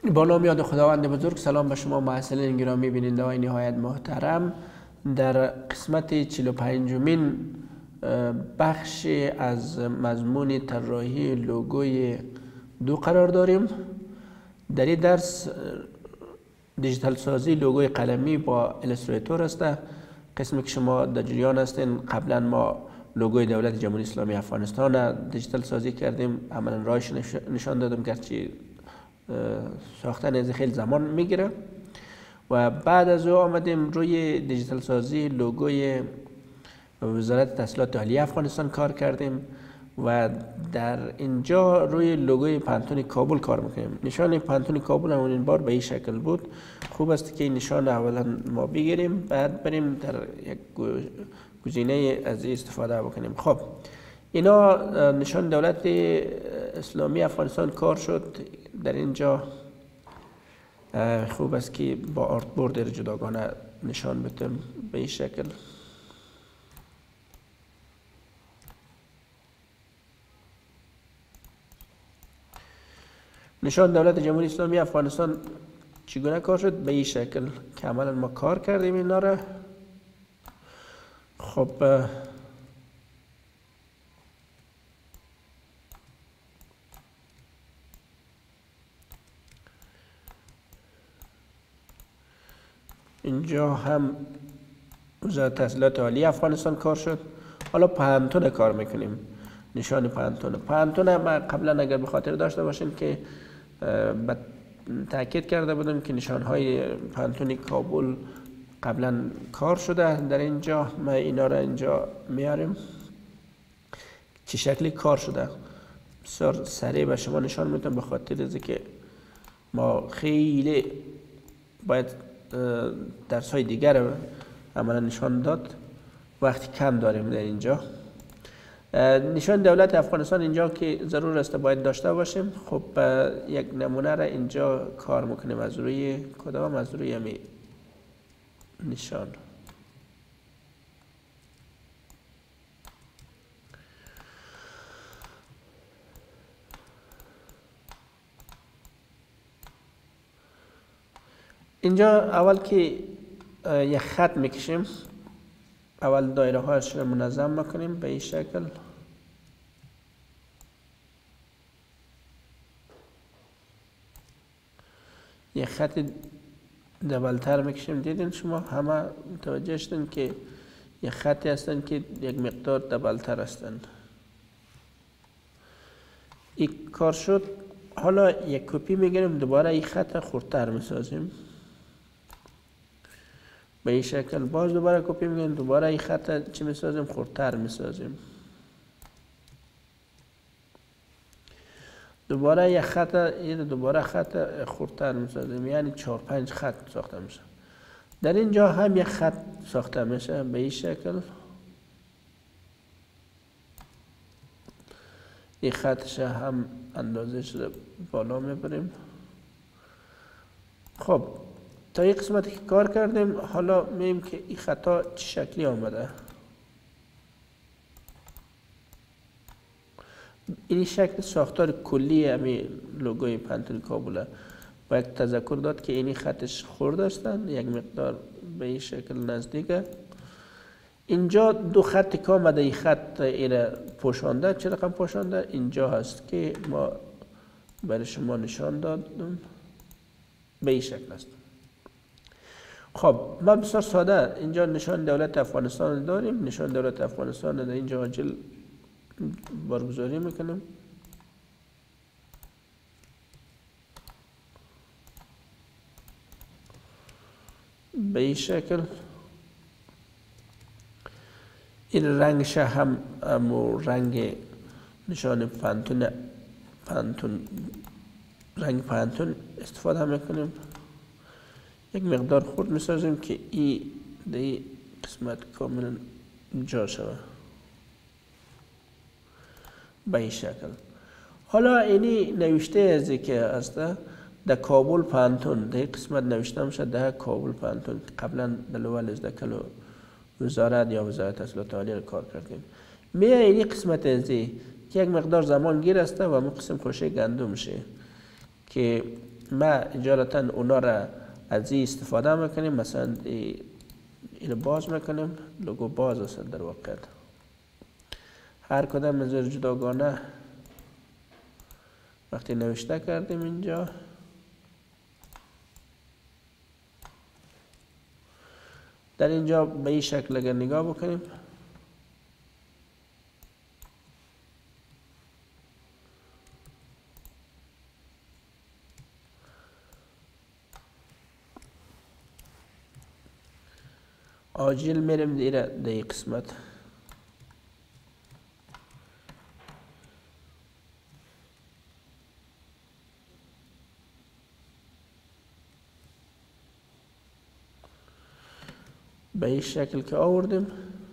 با نام یاد خداوند بزرگ. سلام به شما محصلین گرامی بیننده های نهایت محترم. در قسمت 45مین بخش از مضمون طراحی لوگوی 2 قرار داریم. در این درس دیجیتال سازی لوگوی قلمی با الستریتور است. قسمی که شما در جریان هستین، قبلا ما لوگوی دولت جمهوری اسلامی افغانستان دیجیتال سازی کردیم، عملا راهش نشان دادم گرچه ساختن از خیلی زمان میگیره و بعد از او آمدیم روی دیجیتال سازی لوگوی وزارت تحصیلات عالیه افغانستان کار کردیم و در اینجا روی لوگوی پانتون کابل کار میکنیم. نشان پانتون کابل همون این بار به این شکل بود. خوب است که این نشان اولا ما بگیریم، بعد بریم در یک گزینه از این استفاده بکنیم. خب اینا نشان دولت اسلامی افغانستان کار شد. در اینجا خوب است که با آرت بورد جداگانه نشان بدم به این شکل. نشان دولت جمهوری اسلامی افغانستان چگونه کار شد؟ به این شکل که عملا ما کار کردیم اینا را. خب اینجا هم وزارت تحصیلات عالیه افغانستان کار شد. حالا پانتون کار میکنیم. نشان پانتون ما قبلا اگر به خاطر داشته باشین که تاکید کرده بودم که نشانهای پانتون کابل قبلا کار شده. در اینجا ما اینا را اینجا میاریم چه شکلی کار شده. بسیار سریع به شما نشان میدم به خاطر از که ما خیلی باید درس های دیگر عملا نشان داد، وقتی کم داریم. در اینجا نشان دولت افغانستان اینجا که ضرور است باید داشته باشیم. خب یک نمونه را اینجا کار میکنیم از روی کدام؟ از روی همی نشان. اینجا اول که یک خط میکشیم، اول دایره هایش رو منظم میکنیم به این شکل. یک خط دبلتر میکشیم. دیدین شما همه متوجه شدین که یک خطی هستن که یک مقدار دبلتر هستن. این کار شد. حالا یک کپی میگیریم، دوباره این خط خردتر میسازیم به این شکل. باز دوباره کپی میگیریم، دوباره این خط چی میسازیم؟ خردتر میسازیم. دوباره یک خط، دوباره خط خردتر میسازیم، یعنی 4-5 خط ساخته میشه. در اینجا هم یک خط ساخته میشه به این شکل. این خطش هم اندازش رو بالا میبریم. خب تا این قسمتی که کار کردیم، حالا میگیم که این خطا چه شکلی آمده. این شکل ساختار کلی همین لوگوی پانتون کابل با یک تذکر داد که اینی خطش خرد هستند، یک مقدار به این شکل نزدیکه. اینجا 2 خط که آمده، این خط ایره پوشانده. چه رقم پوشانده؟ اینجا هست که ما برای شما نشان دادم به این شکل است. خب ما بسیار ساده اینجا نشان دولت افغانستان داریم. نشان دولت افغانستان در اینجا عاجل بارگذاری میکنیم. به این شکل. این رنگش هم رنگ نشان پانتون رنگ پانتون استفاده میکنیم. یک مقدار خرد میسازیم که این دی قسمت کاملا جا شود به این شکل. حالا اینی نوشته ازی که است در کابل پانتون، در قسمت نوشته میشه در کابل پانتون. قبلا در لول از دکلو وزارت یا وزارت تحصیلات عالیه کار کردیم. میه اینی قسمت ازی که یک مقدار زمان گیر است و اون قسم خوشه گندم میشه که ما اجالتا اونا را از این استفاده میکنیم. مثلا اینو باز میکنیم، لوگو باز است در واقع. هر کدام از جداگانه وقتی نوشته کردیم اینجا در اینجا به این شکل اگر نگاه بکنیم آجیل میریم دیره در این قسمت به این شکل که آوردیم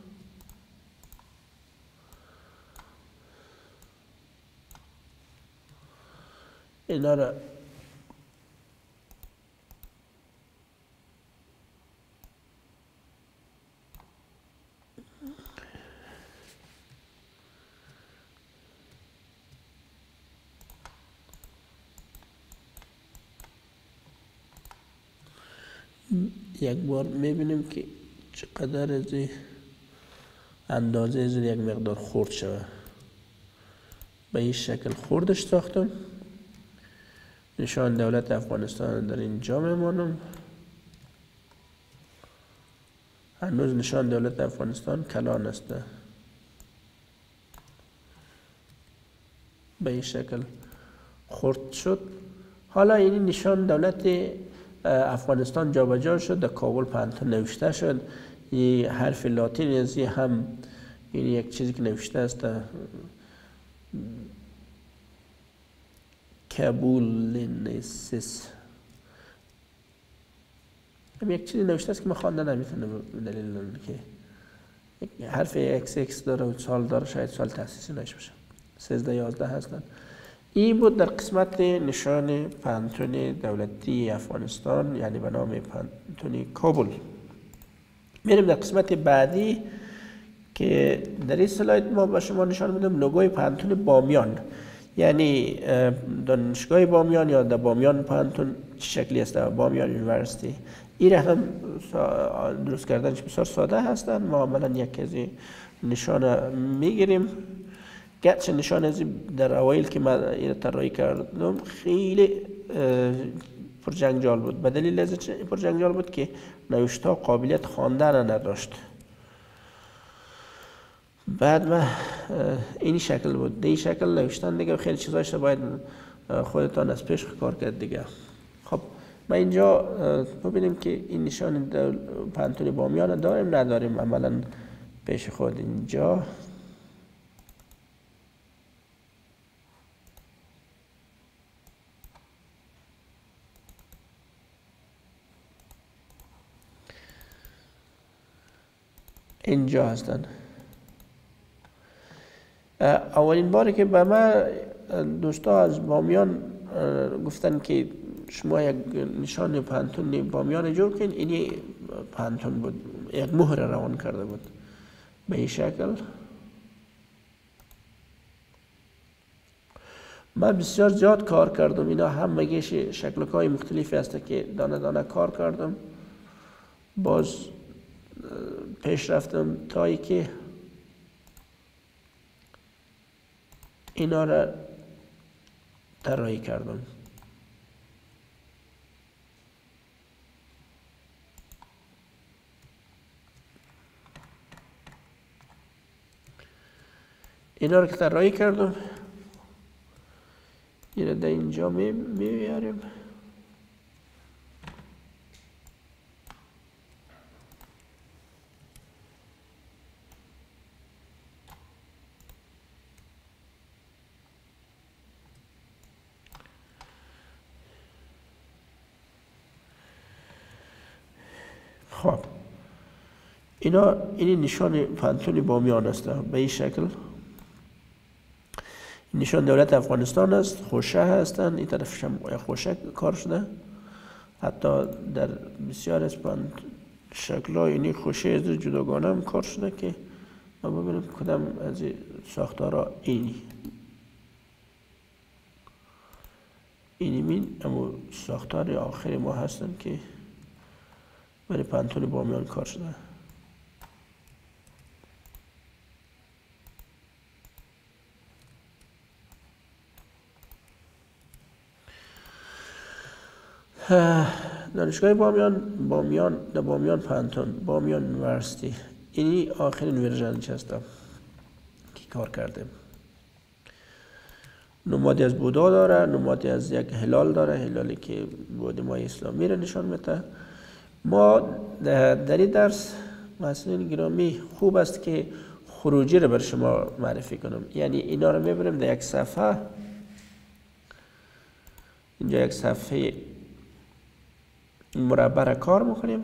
اینا را یک بار میبینیم که چقدر از اندازه از یک مقدار خرد شده. به این شکل خردش ساختم. نشان دولت افغانستان در اینجا میمانم. هنوز نشان دولت افغانستان کلان است. به این شکل خرد شد. حالا این نشان دولت افغانستان جابجا شد، در کابل پانتون نوشته شد. این حرف لاتین از هم این یک چیزی که نوشته است کابولنسیس، هم یک چیزی نوشته است که من خوانده نمیتونم دلیل که حرف XX داره و سال داره، شاید سال تأسیسی نشه باشه. 13-11 هستن. این بود در قسمت نشان پانتون دولتی افغانستان، یعنی به نام پانتون کابل. میریم در قسمت بعدی که در این سلاید ما به شما نشان میدم لوگوی پانتون بامیان، یعنی دانشگاه بامیان یا در بامیان پانتون چه شکلی است. بامیان یونیورسیتی این هم درست کردنش بسیار ساده هستند. ما عملا یک از نشان میگیریم. گرچه نشان از در اوایل که من این طراحی کردم خیلی پرجنجال بود. به دلیل از پرجنجال بود که نوشته قابلیت خواندن نداشت. بعد ما این شکل بود. این شکل نوشتن دیگه خیلی چیزایش باید خودتان از پیش کار کرد دیگه. خب ما اینجا ببینیم که این نشان پانتون بامیان داریم نداریم. عملا پیش خود اینجا هستن. اولین باری که به من دوستا از بامیان گفتن که شما یک نشان پانتون بامیان جور کن، اینی پانتون بود، یک مهر روان کرده بود به این شکل. من بسیار زیاد کار کردم. اینا هم مگیش شکل‌های مختلفی هست که دانه دانه کار کردم. باز پیش رفتم تا ای که اینا را طراحی کردم. اینا را که طراحی کردم این را در اینجا میبریم. خب این نشان پانتون بامیان است به این شکل. نشان دولت افغانستان است. خوشه هستند. این طرفش هم خوشه کار شده. حتی در بسیار از شکل‌ها این خوشه از جداگانه هم کار شده که ما ببینیم کدام از ساختارها اینی. این اما ساختار آخر ما هستن که برای پانتون بامیان کار شده. دانشگاه بامیان پانتون بامیان یونیورسیتی اینی آخرین ورژنش هستم که کار کرده. نمادی از بودا داره، نمادی از یک هلال داره، هلالی که بود ما اسلامی را نشان میده. ما در این درس محصلین گرامی خوب است که خروجی رو بر شما معرفی کنم. یعنی اینا رو میبریم در یک صفحه، اینجا یک صفحه مربع را کار میکنیم.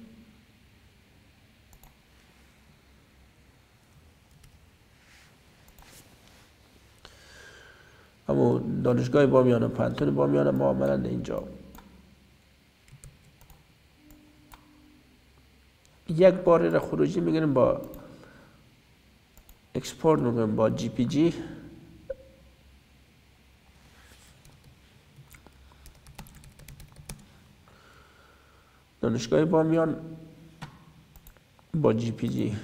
اما دانشگاه بامیان و پانتون بامیان ما عملا اینجا یک بار را خروجی میگیریم با اکسپورت میکنیم با جی پی جی. دانشگاه بامیان با جی پی جی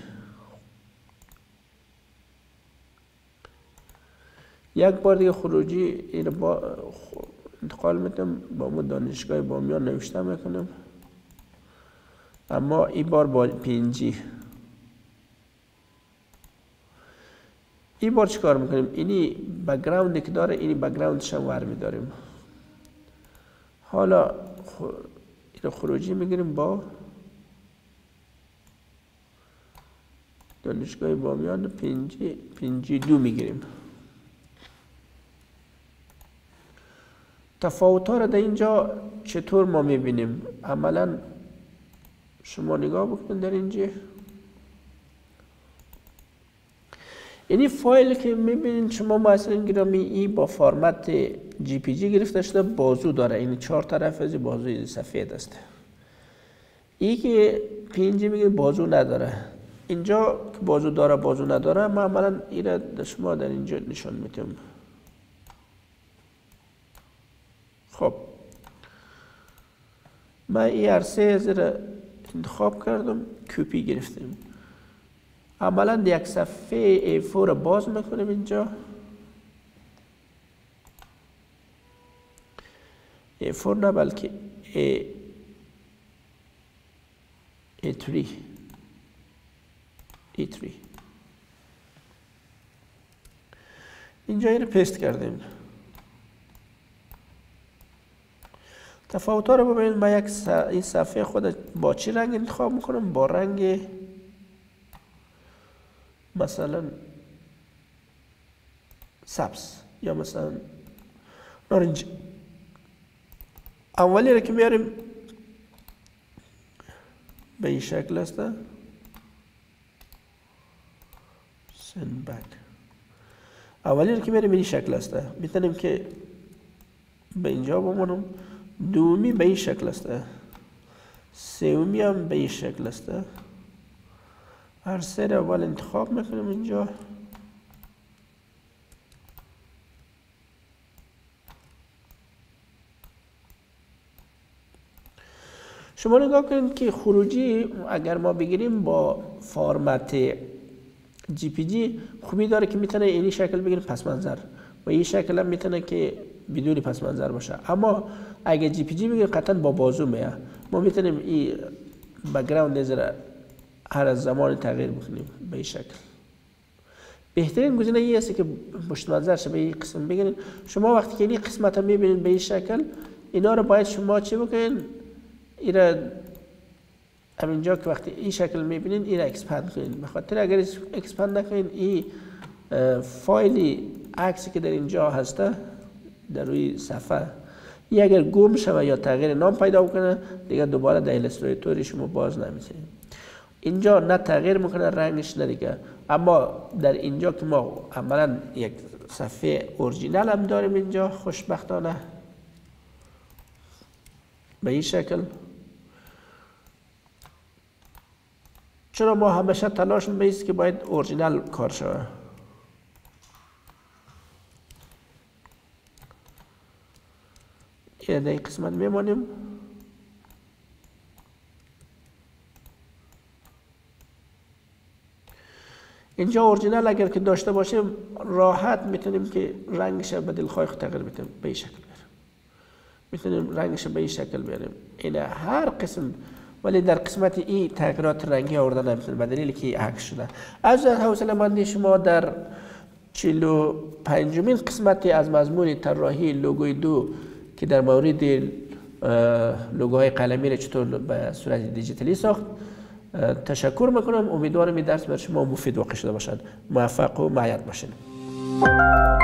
یک بار دیگه خروجی این با انتقال میتونم با ما دانشگاه بامیان نوشته میکنم، اما این بار با پینجی. این بار چیکار میکنیم؟ اینی بک‌گراندی که داره اینی بک‌گراندش هم ور میداریم. حالا این خروجی میگیریم با دانشگاه بامیان پینجی 2 میگیریم. تفاوت ها را در اینجا چطور ما میبینیم؟ عملا شما نگاه بکنید در اینجا اینی فایل که میبینید شما مثلا گرامی ای با فرمت جی پی جی گرفته شده، بازو داره، این 4 طرف از بازوی سفید است. ای که پینجی میگه بازو نداره. اینجا که بازو داره بازو نداره، ما عملا این را شما در اینجا نشان میتونم. خب من این عرصه از را انتخاب کردم، کپی گرفتیم. عملا یک صفحه A4 را باز میکنیم اینجا. A4 نه بلکه A3 اینجا این رو پیست کردیم. تفاوت ها رو ببینید. من این صفحه خود با چی رنگ انتخاب میکنم؟ با رنگ مثلا سبز یا مثلا نارنجی. اولی رو که میاریم به این شکل است، send back. اولی رو که میاریم به این شکل است، میتونیم که به اینجا بمونم. دومی به این شکل است، سومی هم به این شکل است. هر سه رو اول انتخاب میکنیم اینجا. شما نگاه کنید که خروجی اگر ما بگیریم با فرمت جی پی جی خوبی داره که میتونه اینی شکل بگیره پس منظر، و این شکل هم میتونه که بدون پس منظر باشه. اما اگه جی پی جی بگیریم قطعا با بازو میاد. ما میتونیم این بک‌گراند نظر هر از زمان تغییر بکنیم به این شکل. بهترین گزینه این است که پشت منظر شه به این قسم بگیرین. شما وقتی که این قسمت رو میبینید به این شکل، اینا رو باید شما چی بکنین؟ این را همینجا که وقتی این شکل میبینین این را اکسپند کنین. به خاطر اگر اکسپند نکنین این فایلی عکسی که در اینجا هسته در روی صفحه این اگر گم شود یا تغییر نام پیدا کنه دیگه دوباره در ایلستریتور شما باز نمیشه. اینجا نه تغییر میکنه رنگش نه دیگه. اما در اینجا که ما عملا یک صفحه اورجینال هم داریم اینجا خوشبختانه به این شکل. چرا ما همیشه تلاش می‌کنیم که باید اورجینال کار شود. در این قسمت میمانیم. اینجا اورجینال اگر که داشته باشیم راحت میتونیم که رنگش به دلخواه خود تغییر بدیم، به این شکل بیاریم. میتونیم رنگش به این شکل بیاریم. این هر قسم، ولی در قسمت این تغییرات رنگی آورده نمیتونیم به دلیلی که عکس شده. از حوصله مندی شما در 45مین قسمتی از مضمون طراحی لوگوی 2 که در مورد لوگوهای قلمی را چطور به صورت دیجیتالی ساخت تشکر میکنم. امیدوارم این درس بر شما مفید واقع شده باشد. موفق و معید باشید.